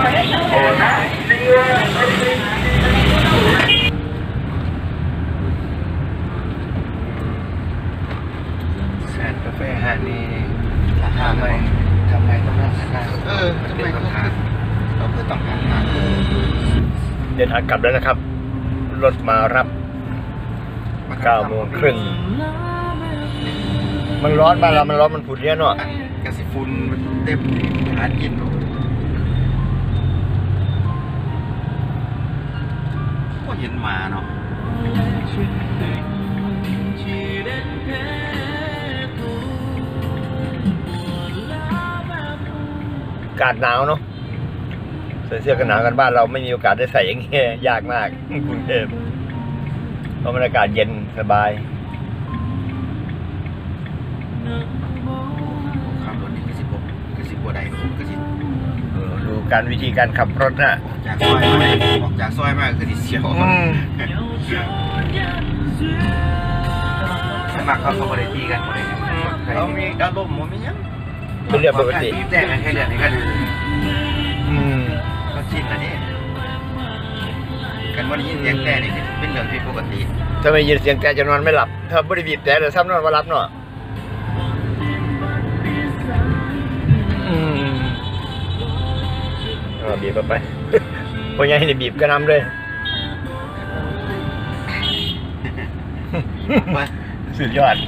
แสนกาแฟฮานี่ทำไมต้องนั่งนานทำไมต้องทานเราเพื่อต้องการทานเดินทางกลับแล้วนะครับรถมารับ9 โมงครึ่งมันร้อนบ้านเรามันร้อนมันฝุ่นเยอะเนาะกระสิฝุ่นเต็มหากินก็เห็นมาเนาะอากาศหนาวเนาะใส่เสื้อกันหนาวกันบ้านเราไม่มีโอกาสได้ใส่อย่างเงี้ยยากมากกรุงเทพเพราะมันอากาศเย็นสบายขับรถนี่กระสิบบัวใดกระสิดูการวิธีการขับรถนะออกจากซอยมาคือที่เสียวสมัครเขาบริตีกันบริเขามีอารมณ์มันไม่ยังเป็นเรื่องปกติแต่กันแค่เรื่องนี้กันก็ชินนะนี่กันวันนี้ยินเสียงแต่นี่เป็นเรื่องที่ปกติถ้าไม่ยินเสียงแต่จะนอนไม่หลับถ้าไม่ได้บีบแต่เดี๋ยวซ้ำนอนว่ารับเนาะบีบไปพอยังให้บีบก็นำเลยสุดยอด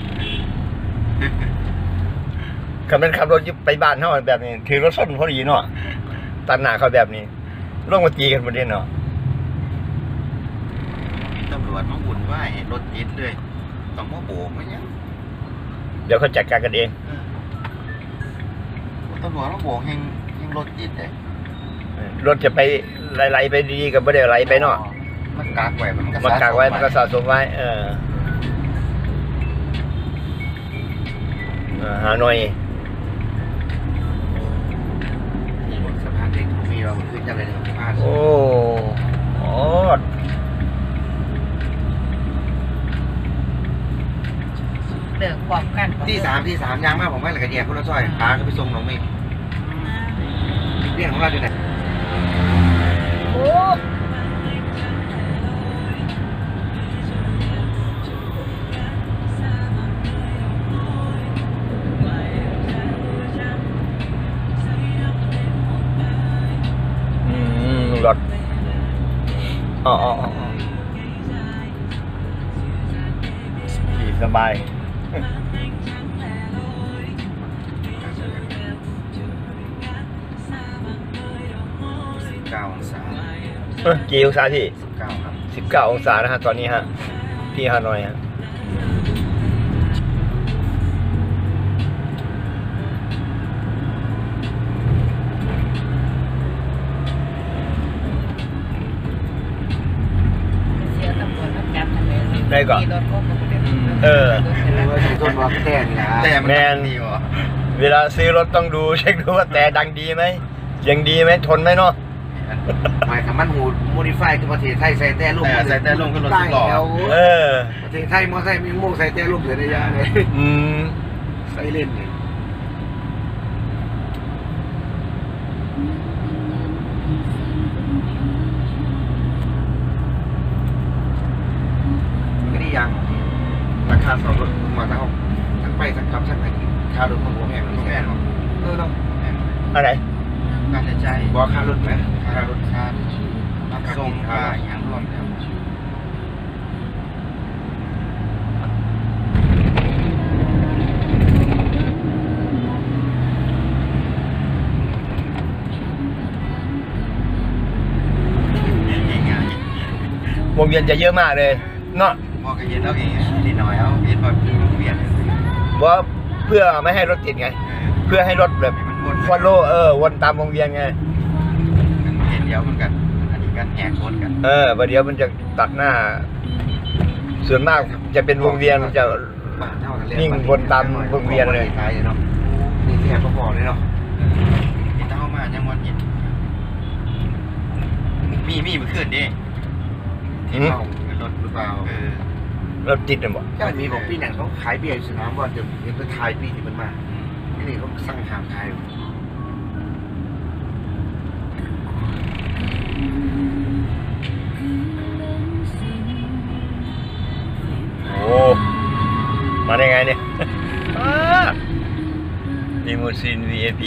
ขับเป็นขับรถไปบ้านเขาแบบนี้คือรถส้นพอดีเนาะตัดหน้าเขาแบบนี้ร่วงมาตีกันหมดเลยเนาะตำรวจมาบุญว่ารถติดเลยต้องมาโบกไหมเนี่ยเดี๋ยวเขาจัดการกันเองตำรวจมาโบกยังรถติดเลยรถจะไปไหลไปดีกับไม่ได้ไหลไปเนาะมันกากไว้มันกากไว้มันก็สะสมไว้หาหน่อยนี่บนสะพานเด็กมีเราขึ้นจะเลยสะพานโอ้เดือดความกันที่สามยางมากผมไม่เลยกระเดียบพวกเราช่วยพาก็ไปส่งน้องเมย์เรื่องของเราอยู่ไหนรถขี่สบาย 19 องศากี่องศาที่ 19ครับ 19 องศานะฮะตอนนี้ฮะที่ฮานอยฮะได้ก่อนต้นว่าแต่นี่นะแต่แมนเวลาซื้อรถต้องดูเช็คดูว่าแต่ดังดีไหมเสียงดีไหมทนไหมเนาะหมายถึงมันหูโมดิฟายคือประเทศไทยใส่แต่ลูกก็รถสิบล้อประเทศไทยมอไซค์มีโม่ใส่แต่ลูกเสือได้ยาเลยใส่เล่นนี่ก็ดียังราคาสองรถมาทั้งไปทั้งขับทั้งไหนค่ารถของผมแพงหรือแพงหรอต้องอะไรการใช้จ่ายบอกค่ารถไหมค่ารถค่าส่งค่าอย่างรวมแล้ววงเวียนจะเยอะมากเลยเนาะมองกันเย็นแล้วเองนิดหน่อยเอาเย็นพอวงเวียนว่าเพื่อไม่ให้รถติดไงเพื่อให้รถแบบฟอลโล่วนตามวงเวียนไงเห็นเดียวมันกันอันนี้กันแหกวนกันประเดี๋ยวมันจะตัดหน้าส่วนมากจะเป็นวงเวียนจะนิ่งวนตามวงเวียนเลยเนาะนี่แค่พอเลยเนาะนี่ถ้าเข้ามายังวันเห็นมีเมื่อคืนดิที่เมารถหรือเปล่ารถติดนะบอกก็มีบอกพี่หนังเขาขายเบียร์สนามว่าจะเป็นไปขายปีที่มันมานี่เขาสั่งหามขายมาได้ไงเนี่ยลิมูซีน VIP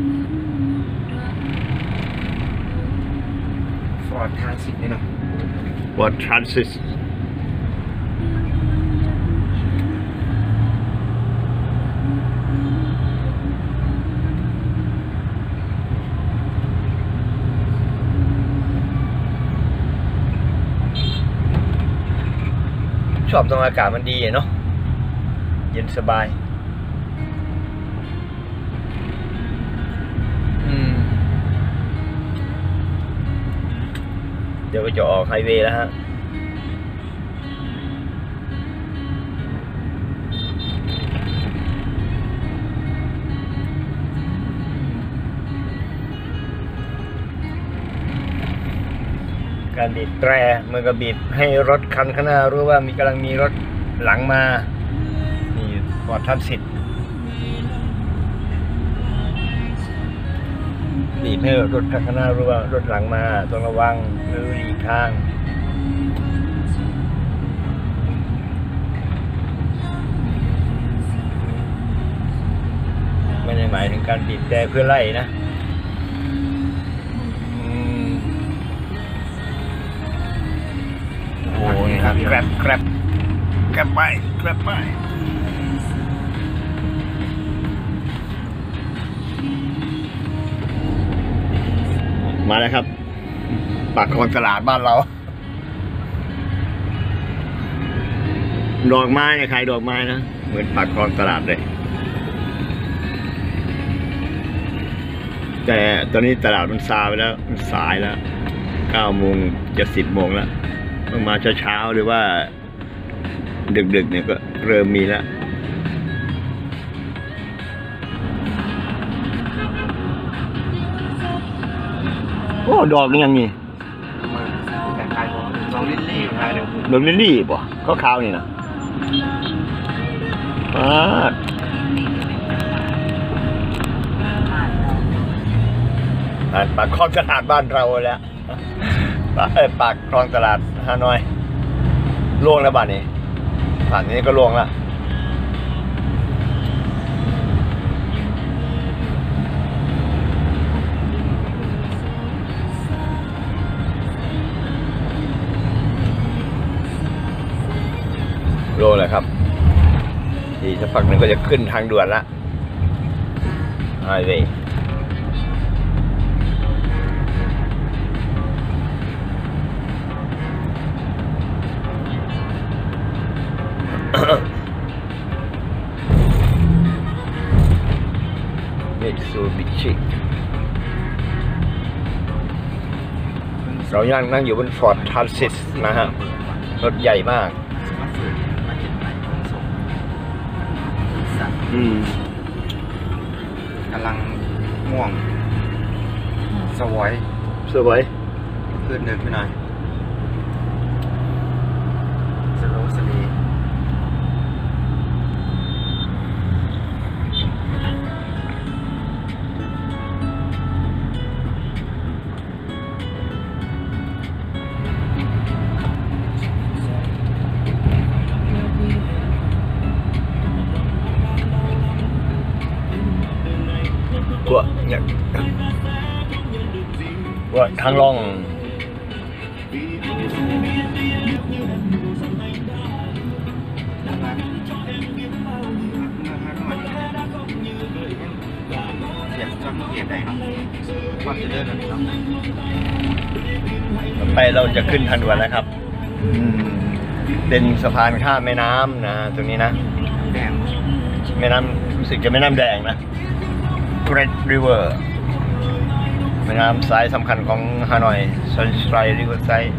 Ford Transit นี่เนาะ Ford Transit ชอบตรงอากาศมันดีเนาะเย็นสบายเดี๋ยวก็จะออกไฮเวย์แล้วฮะการบีบแตรมันก็บีบให้รถคันข้างหน้ารู้ว่ากำลังมีรถหลังมานี่ปลอดทันสิทธิ์บีบให้รถคันข้างหน้ารู้ว่ารถหลังมาต้องระวังหรือหลีกทางไม่ได้หมายถึงการบีบแตรเพื่อไล่นะโอ้ยครับแกร็บไปมาแล้วครับปากคลองตลาดบ้านเราดอกไม้เนี่ยขายดอกไม้นะเหมือนปากคลองตลาดเลยแต่ตอนนี้ตลาดมันซาไปแล้วมันสายแล้ว9 โมงจะ10 โมงแล้วต้องมาเช้าหรือว่าดึกๆเนี่ยก็เริ่มมีแล้วโอ้ดอกนี่ยังมีมาแต่ขายของดอกลิลลี่ขายเดี๋ยวดอกลิลลี่ป่ะเขาขาวนี่นะปากคลองตลาดบ้านเราแล้วปากคลองตลาดฮานอยล่วงแล้วบ้านนี้ผ่านนี้ก็ล่วงแล้วโลเลยครับอีกสักพักหนึ่งก็จะขึ้นทางด่วนละไฮเวย์มิตซูบิชิเรานั่งอยู่บน Ford Transit นะฮะรถใหญ่มากกำลังง่วงสวย ขึ้นเดินไปหน่อยสโลว์สลีว่าทางล่องไปเราจะขึ้นทางด่วนแล้วครับเป็นสะพานข้ามแม่น้ำนะตรงนี้นะแม่น้ำรู้สึกจะแม่น้ำแดงนะ Great River แม่น้ำสายสำคัญของฮานอย Sunshine Riverside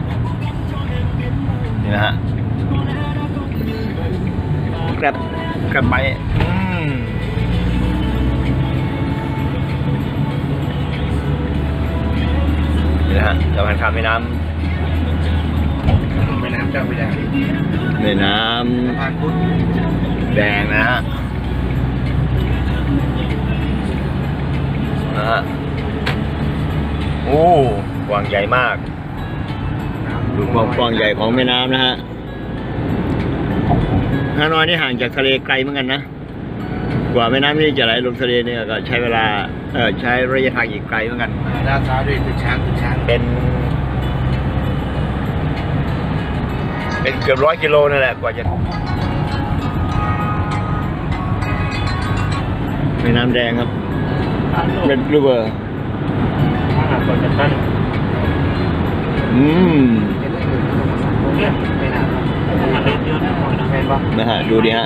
นี่นะฮะกลับไปนี่นะฮะสะพานข้ามแม่น้ำเจ้าพระยาแม่น้ำสะพานพุทธแดงนะฮะโอ้กว้างใหญ่มากดูความกว้างใหญ่ของแม่น้ำนะฮะฮานอยนี่ห่างจากทะเลไกลเหมือนกันนะกว่าแม่น้ำนี่จะไหลลงทะเลเนี่ยก็ใช้เวลาใช้ระยะทางอีกไกลเหมือนกันด้านซ้ายด้วยตึกช้างเป็นเกือบ100 กิโลนั่นแหละกว่าจะแม่น้ำแดงครับเป็นรูเบอร์นะฮะดูดิฮะ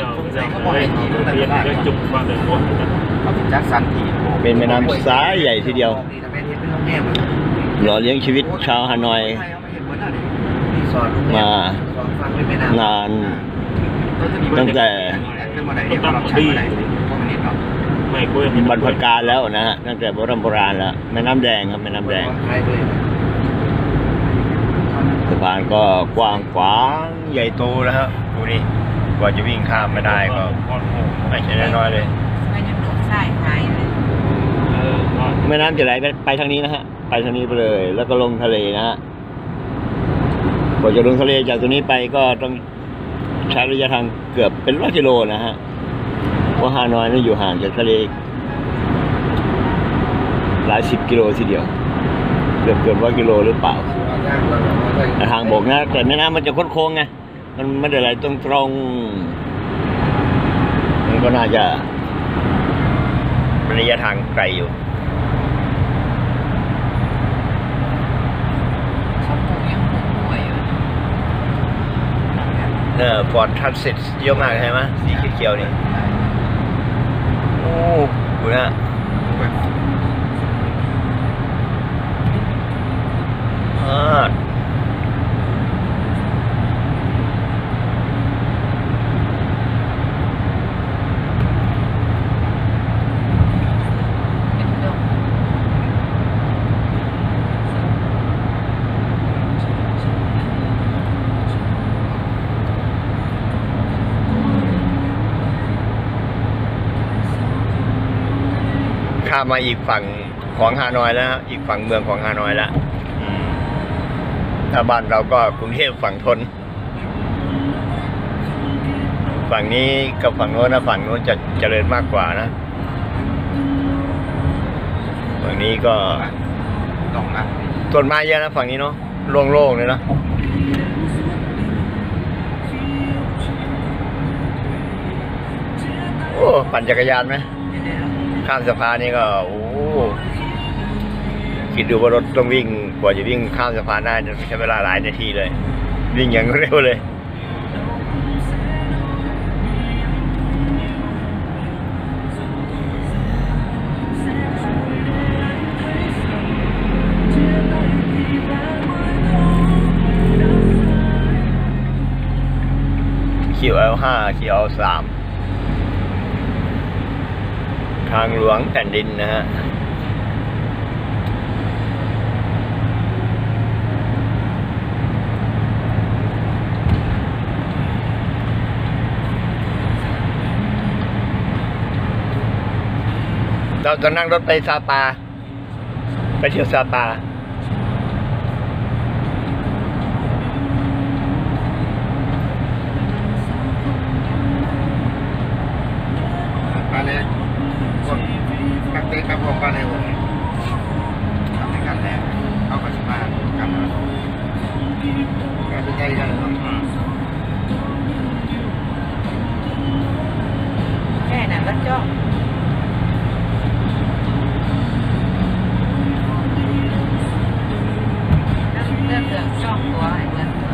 จัดสรรทีเป็นแม่น้ำสายใหญ่ทีเดียวหล่อเลี้ยงชีวิตชาวฮานอยมานานตั้งแต่บรรพกาลแล้วนะฮะตั้งแต่โบราณแล้วแม่น้ำแดงครับแม่น้ำแดงสะพานก็กว้างขวางใหญ่โตแล้วครับดูนี่กว่าจะวิ่งข้ามไม่ได้ก็ไม่ใช่น้อยๆเลยก็ยังโดดสายหายเลยแม่น้ำจะไหลไปทางนี้นะฮะไปทางนี้ไปเลยแล้วก็ลงทะเลนะฮะกว่าจะลงทะเลจากตรงนี้ไปก็ต้องใช้ระยะทางเกือบเป็น100 กิโลนะฮะเพราะฮานอยนี่อยู่ห่างจากทะเลหลาย10 กิโลทีเดียวเกือบ100 กิโลหรือเปล่าทางบกนะแต่แม่น้ำมันจะโค้งไงมันไม่ได้ไหลตรงมันก็น่าจะระยะทางไกลอยู่ฟอร์ดทัสซิสเยอะมากใช่ไหมสีเขียวๆนี่โอ้ดูนะข้ามมาอีกฝั่งของฮานอยแล้วอีกฝั่งเมืองของฮานอยแล้วถ้าบ้านเราก็กรุงเทพฝั่งทนฝั่งนี้กับฝั่งโน้นนะฝั่งโน้นจะเจริญมากกว่านะฝั่งนี้ก็ต้นไม้เยอะนะฝั่งนี้เนาะโล่งๆเลยนะโอ้ปั่นจักรยานไหมข้ามสะพานนี่ก็โอ้คิดดูว่ารถต้องวิ่งกว่าจะวิ่งข้ามสะพานได้ใช้เวลาหลายนาทีเลยวิ่งอย่างเร็วเลยQL5 QL3ทางหลวงแผ่นดินนะฮะเราจะนั่งรถไปซาปาไปเที่ยวซาปาเลยคนนักเตะกับพวกกันเลยทำในการแรกเข้ากับสมากันการเป็นใหญ่กันเลยแค่นั้นก็จ้องเรื่องจ้องตัวให้เหมือนตัว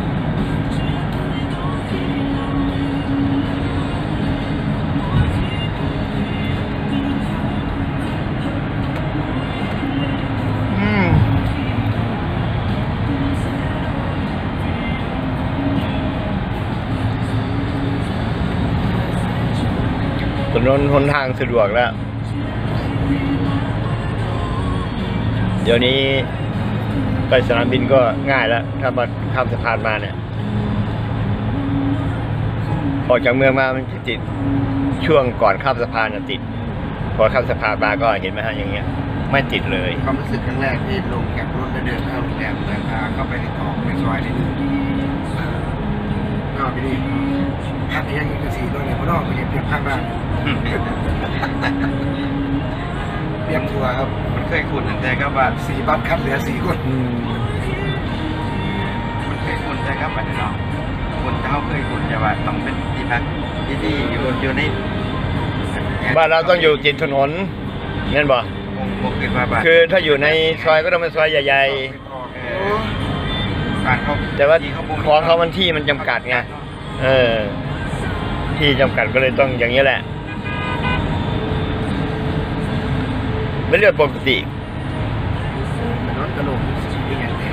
ถนนหนทางสะดวกแล้วเดี๋ยวนี้ไปสนามบินก็ง่ายแล้วถ้ามาข้ามสะพานมาเนี่ยออกจากเมืองมามันจะติดช่วงก่อนข้ามสะพานติดพอข้ามสะพานมาก็เห็นไหมฮะอย่างเงี้ยไม่ติดเลยความรู้สึกครั้งแรกที่ลงจากรถแล้วเดินเข้าโรงแรมเดินทางเข้าไปในตรอกในซอยนิดนึงก็ไปดิพักยังอีกสี่ตัวเนี่ยเพราะน้องมันยังเปรียบพักบ้างเปรียบทัวร์ครับมันเคยขุนแต่ก็ว่า4 บัตรคัดเหลือ4 คนมันเคยขุนแต่ก็บัตรน้องคนเขาเคยขุนแต่ว่าต้องเป็นที่พักที่อยู่ในบ้านเราต้องอยู่ติดถนนนั่นบ่คือถ้าอยู่ในซอยก็ต้องเป็นซอยใหญ่ๆแต่ว่าของเขามันที่มันจำกัดไงที่จำกัดก็เลยต้องอย่างนี้แหละไม่เลือกปกติรถกระโดดเป็นอย่างไร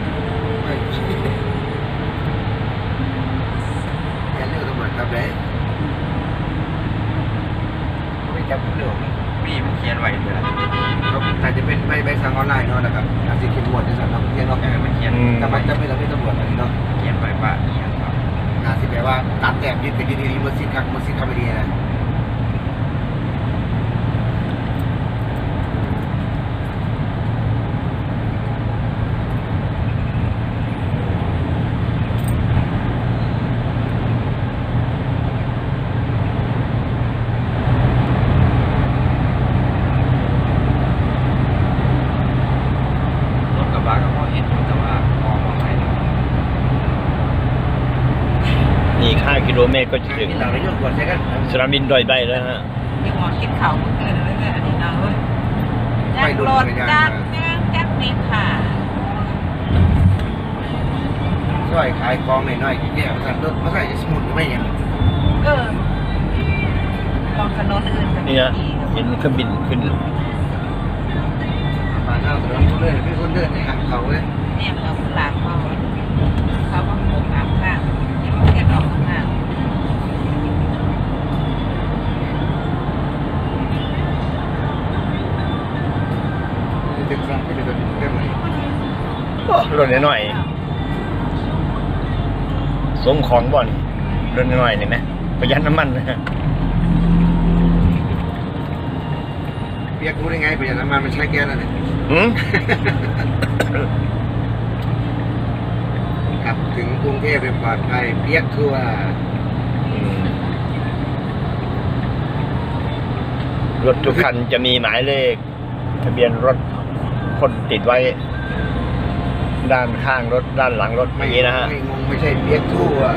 อย่าเลือกตำรวจครับเลยไม่จับเรื่องมีมันเขียนไว้เลยครับแต่จะเป็นใบสั่งออนไลน์เนาะนะครับอาจจะเขียนหมวดในสำนักเขียนเนาะมันเขียนแต่มันจะไม่ทำให้ตำรวจอะไรเนาะเขียนไว้ว่าอย่างครับอาจจะแปลว่าตัดแต้มยึดไปดีๆมันสิ้นคักมันสิ้นคำไม่ดีนะ5 กิโลเมตรก็จะถึงสนามบินดอยใบแล้วฮะยังหมดกินเขาเมื่อคืนเลยเนี่ยอันนี้เนาะเฮ้ยจักรถจักนี่ค่ะซอยขายของหน่อยๆแก่ๆสั่นรถมาใส่สมุนไม่ยังมองถนนอื่นนี่นะเห็นเครื่องบินขึ้นมาหน้าถนนคนเดินพี่คนเดินในหางเขาเลยเนี่ยเราหลากเขาว่าโงน้ำข้างแกนออกข้างตึกสร้างไปเลยเรื่องอะไรรถหน่อยส่งของบ่อนรถหน่อยนี่ไหมประหยัดน้ำมันนะเปียกรู้ได้ไงประหยัดน้ำมันมันใช้แก๊สอะไรขับถึงกรุงเทพเป็นปลอดภัยเปียกทั่วรถทุกคันจะมีหมายเลขทะเบียนรถคนติดไว้ด้านข้างรถด้านหลังรถอย่างนี้นะฮะไม่งงไม่ใช่เปียกทั่ว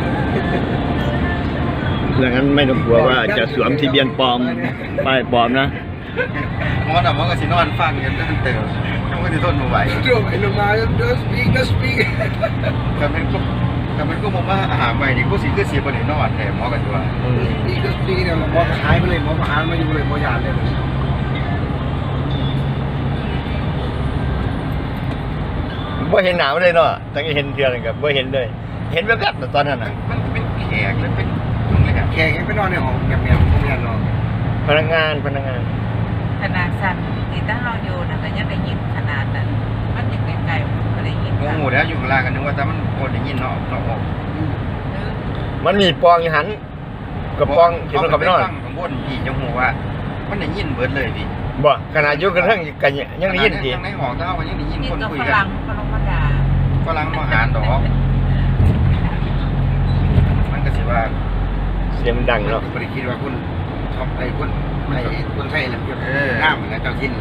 ดังนั้นไม่ต้องกลัวว่าจะสวมทะเบียนปลอมป้ายปลอมนะมอสก็สินอนฟังกันตั้งแต่ต้องก็จะทนมาไหวช่วงไอ้ลงมาก็สปีกกับมันก็มองว่าอาหารใหม่นี่ก็สิคือเสียประเด็นนอนแต่หมอกันด้วยก็สปีกเนี่ยหมอหายไปเลยหมอหายมาอยู่เลยหมอยานเลยบ่เห็นหนาวเลยเนาะตั้งแต่เห็นเทือนกับบ่เห็นเลยเห็นแบบๆตอนนั้นน่ะมันเป็นแขกแล้วเป็นแขกยังไปนอนในห้องแง่ๆผมยันนอนพนักงานขนาดสั่นที่ตั้งเราอยู่นะก็ยังได้ยินขนาดนั้นมันยังไกลๆก็ได้ยินโอ้โหแล้วอยู่ข้างล่างกันนึกว่าแต่มันโคตรได้ยินเนาะมันมีปองอยู่หันกับปองที่มันกับนอนข้างบนพี่จังหูว่ามันได้ยินเบิดเลยดิบ่ขนาดอยู่กระทั่งกันยังได้ยินดิในห้องเจ้าก็ยังได้ยินคนคุยกันฝรั่งมาหาดอกมันก็สิว่าเสียงดังเนาะไม่ได้คิดว่าคุณชอบไอ้คนไทยเลยหน้าเหมือนเจ้าทิ้น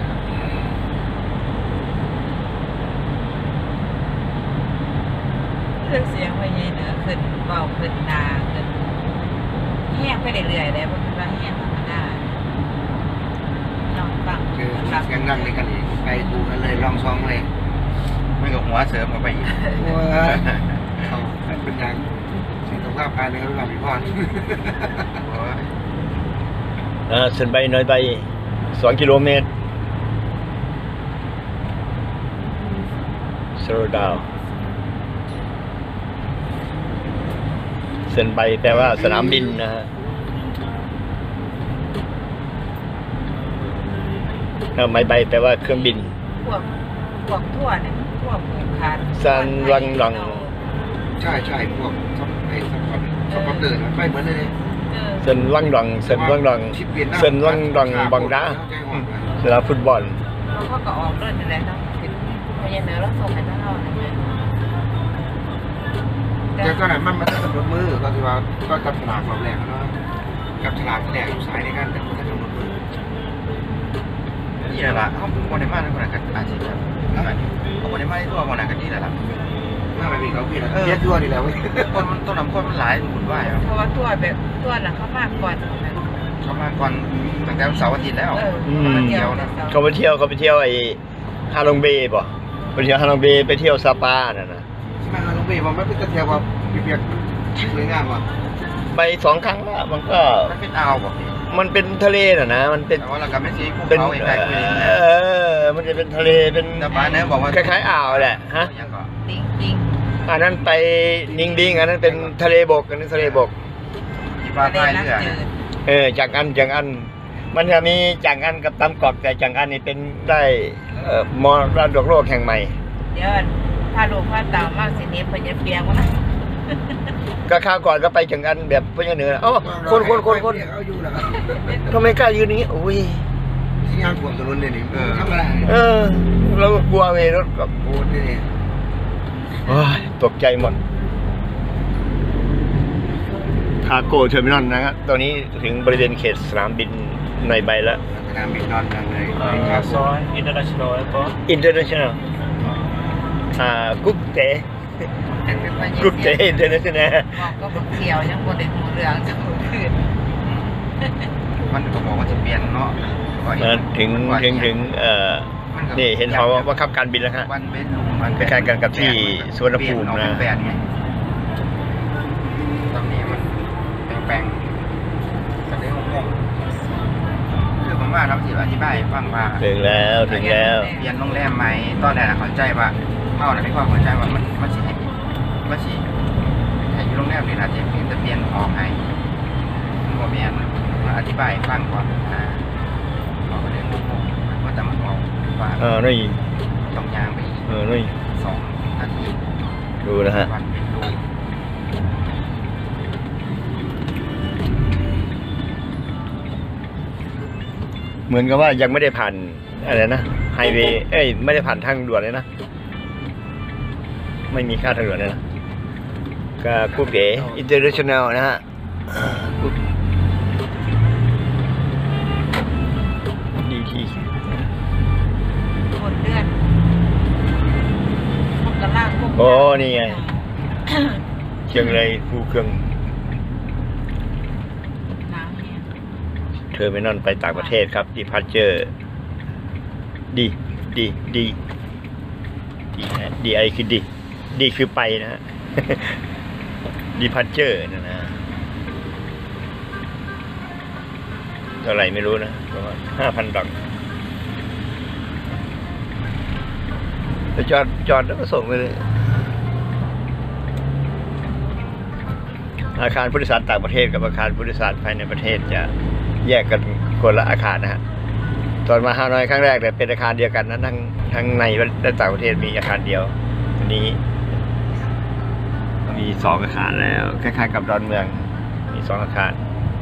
เสียงว่าใหญ่เหนือขึ้นเบาขึ้นดาขึ้นแห้งไปเรื่อยๆแล้วมันว่าแห้งธรรมดาลองฟังคือเสียงดังในกันอีกไปดูกันเลยลองซองเลยไม่กับหัวเสริมเข้าไปอีกเขาเป็นยังสิ่งตรงข้ามภายในเขาแบบมีพรเส้นใบน้อยใบ2 กิโลเมตรสโลว์ดาวเส้นใบแปลว่าสนามบินนะฮะไม้ใบแปลว่าเครื่องบินพวกทั่วเนี่ยพวกผูกขาดซันวังหลังใช่พวกไอ้สปอร์ตเตอร์ไม่เหมือนเลยเส้นวังหลังเส้นวังหลังเส้นวังหลังบังดาสนามฟุตบอลเขาก็ออกด้วยนี่แหละเนาะพยาเหนือเราส่งให้เราเนี่ยแต่ก็ไหนมันมาตั้งแต่มือก็ถือว่าก็จับฉลากรอบแรกแล้วจับฉลากแรกอยู่สายในการแต่มันจะทำมือนี่แหละเขาคนในบ้านคนไหนกันอาชีพเขาคนในบ้านที่ตัวคนไหนกันนี่แหละน่าไปมีเขาพี่นะเยอะตัวดีแล้วคนมันต้นน้ำข้นมันหลายหุ่นไหวเพราะว่าตัวแบบตัวหลังเขามากก่อนเขามาก่อนตั้งแต่เสาร์อาทิตย์แล้วเขาไปเที่ยวนะเขาไปเที่ยวไอ้ฮาลงเบย์ป่ะไปเที่ยวฮาลงเบย์ไปเที่ยวซาปาน่ะนะมาฮาลงเบย์มันไม่เป็นเที่ยวว่าเปียกสวยงามว่ะไป2 ครั้งแล้วมันก็มันเป็นอ่าวป่ะมันเป็นทะเลน่ะนะมันเป็นว่าเราก็ไม่ใช่ภูเขาใกล้ๆมันจะเป็นทะเลเป็นบ้านเนี่ยบอกว่าคล้ายๆอ่าวแหละฮะดิงอันนั้นไปนิงดิงอันนั้นเป็นทะเลบกอันนั้นทะเลบกที่บ้านใต้เรือจังอันมันจะมีจังอันกับตำกอกแต่จังอันนี่เป็นได้มรดกโลกแห่งใหม่เดี๋ยวพาลูกพาเต่ามากสินี้เพิ่นจะเปียกวะนะก็ข้าวก่อนก็ไปจังอันแบบเพื่อนเหนืออ๋อคนทำไมกล้ายืนนี้โอ้ยที่งานขวมถนนเนี่ยนี่ทำอะไรเราก็กลัวไงรถกับโอ้ยตกใจหมดคาโก้เทอร์มินอลนะครับตอนนี้ถึงบริเวณเขตสนามบินในใบแล้วสนามบินนอนจังเลยซอยอินเตอร์เนชั่นแนลก็อินเตอร์เนชั่นแนลกุ๊กเตอินเตอร์เนชั่นแนลบอกก็บักเขียวยังบนเด็กหัวเรืองจะหัวขึ้นมันก็บอกว่าจะเปลี่ยนเนาะถึงนี่เห็นเขาว่าขับการบินแล้วฮะคล้ายๆกันกับที่สุวรรณภูมินะตรงนี้มันแปลงๆก็เลยงงคือผมว่าเราสิอธิบายฟังว่าถึงแล้วเปลี่ยนโรงแรมไหมตอนแรกเข้าใจว่าเข้าในความเข้าใจว่ามันสิให้อยู่โรงแรมนี่นะจะเปลี่ยนออกให้โมเมนต์อธิบายฟังก่อนเขาก็เลยงงว่าแต่มันบอกว่านี่ต้องยางไปนี่ 2 นาทีดูนะฮะเหมือนกับว่ายังไม่ได้ผ่านอะไรนะไฮเวย์ไม่ได้ผ่านทางด่วนเลยนะไม่มีค่าทางด่วนเลยนะก็กุ๊กเก๋อินเตอร์เนชั่นแนลนะฮะดีที่คนเลือดพวกกระลากพวกนี่ไงเชียงรายภูเครื่องเทอร์มินอลไปต่างประเทศครับดีพาร์เจอร์ดีไอคือดีคือไปนะฮะดีพาร์เจอร์นะเท่าไหร่ไม่รู้นะประมาณ$5,000แล้วจอดแล้วก็ส่งไปเลยอาคารผู้โดยสารต่างประเทศกับอาคารผู้โดยสารภายในประเทศจะแยกกันคนละอาคารนะฮะตอนมาฮานอยครั้งแรกเป็นอาคารเดียวกันนะทั้งในและต่างประเทศมีอาคารเดียวอันนี้มี2 อาคารแล้วคล้ายๆกับดอนเมืองมี2 อาคาร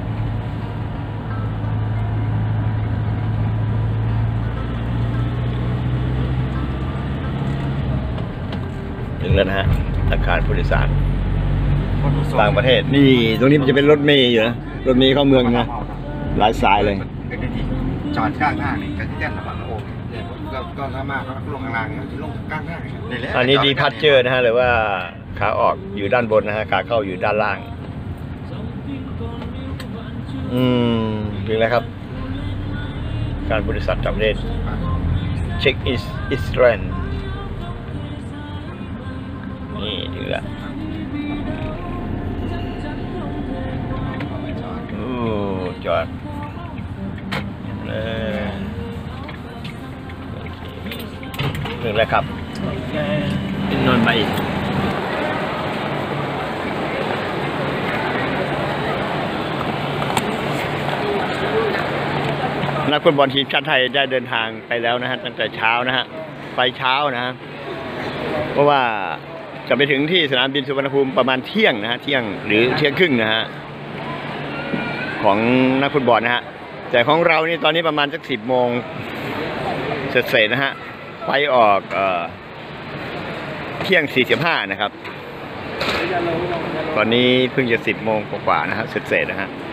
ถึงแล้วนะฮะอาคารผู้โดยสารต่างประเทศนี่ตรงนี้มันจะเป็นรถเมล์อยู่นะรถเมล์เข้าเมืองนะหลายสายเลยจอดข้างหน้านี่ก็ที่แจ้งระหว่างโอ้ก็ถ้ามากก็ลงข้างล่างนี่จะลงข้างหน้าอันนี้ดีพาร์เจอร์นะฮะหรือว่าขาออกอยู่ด้านบนนะฮะขาเข้าอยู่ด้านล่างถึงแล้วครับการบริษัทต่างประเทศเช็คอิสราเอลนี่ถึงแล้วจอดถึงแล้วครับนนท์ไปนักฟุตบอลทีมชาติไทยได้เดินทางไปแล้วนะฮะตั้งแต่เช้านะฮะไปเช้านะฮะเพราะว่าจะไปถึงที่สนามบินสุวรรณภูมิประมาณเที่ยงนะฮะเที่ยงหรือเที่ยงครึ่งนะฮะของนักฟุตบอลนะฮะแต่ของเรานี่ตอนนี้ประมาณสัก10 โมงเสร็จนะฮะไปออกเที่ยง 45นะครับตอนนี้เพิ่งจะ10 โมงกว่าๆนะฮะเสร็จๆนะฮะ